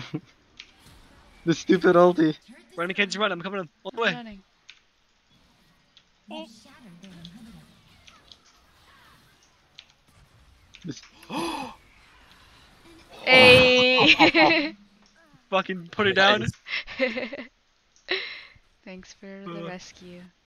The stupid ulti. Run, kids, run! I'm coming in all the way. Running. This... Hey! Fucking put it down. Thanks for the rescue.